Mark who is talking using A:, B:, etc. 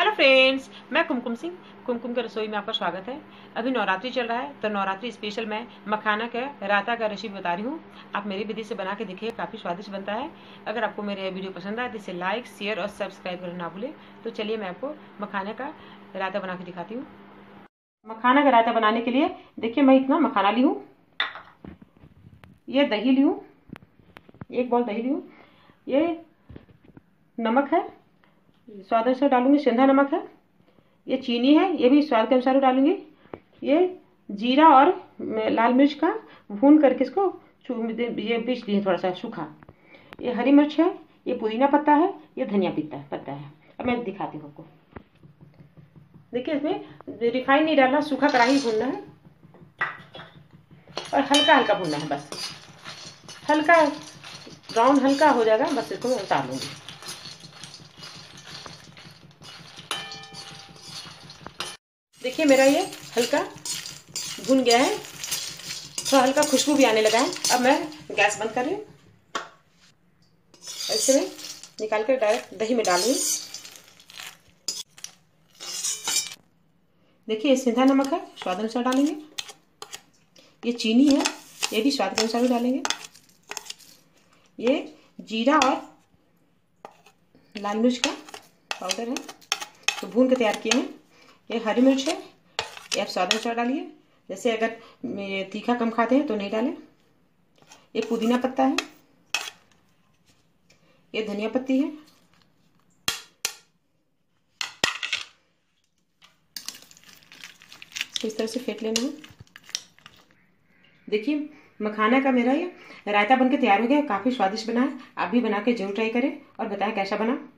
A: Hello friends, मैं कुमकुम सिंह। कुमकुम की रसोई में आपका स्वागत है। अभी नवरात्रि चल रहा है तो नवरात्रि स्पेशल मैं मखाना का रायता का रेसिपी बता रही हूँ। आप मेरी विधि से बना के देखिए, काफ़ी स्वादिष्ट बनता है। अगर आपको मेरे वीडियो पसंद आए तो इसे लाइक, शेयर और सब्सक्राइब करना ना भूलें। तो चलिए मैं आपको मखाने का रायता बना के दिखाती हूँ। मखाना का रायता बनाने के लिए देखिए, मैं इतना मखाना ली हूँ, ये दही ली हूँ, 1 बाउल दही ली हूँ, ये नमक है, स्वाद अनुसार डालूंगी, सेंधा नमक है, ये चीनी है, ये भी स्वाद के अनुसार डालूंगी, ये जीरा और लाल मिर्च का भून करके इसको ये पीस दिए थोड़ा सा सूखा, ये हरी मिर्च है, ये पुदीना पत्ता है, ये धनिया पत्ता है। अब मैं दिखाती हूँ आपको। देखिए, इसमें रिफाइन नहीं डालना, सूखा कढ़ाई भूनना है और हल्का हल्का भूनना है, बस हल्का ब्राउन हल्का हो जाएगा, बस इसको मैं उतार लूँगी। देखिए मेरा ये हल्का भुन गया है, थोड़ा हल्का खुशबू भी आने लगा है। अब मैं गैस बंद कर रही हूँ। ऐसे में निकाल कर डायरेक्ट दही में डालूंगी। देखिए, ये सेंधा नमक है, स्वाद अनुसार डालेंगे। ये चीनी है, ये भी स्वाद के अनुसार डालेंगे। ये जीरा और लाल मिर्च का पाउडर है, तो भून के तैयार किए हैं। ये हरी मिर्च है, ये आप स्वाद अनुसार डालिए, जैसे अगर तीखा कम खाते हैं तो नहीं डालें। ये पुदीना पत्ता है, ये धनिया पत्ती है, इसको इस तरह से फेंट लेना है। देखिए, मखाना का मेरा ये रायता बनके तैयार हो गया, काफ़ी स्वादिष्ट बना है। आप भी बना के जरूर ट्राई करें और बताएं कैसा बना।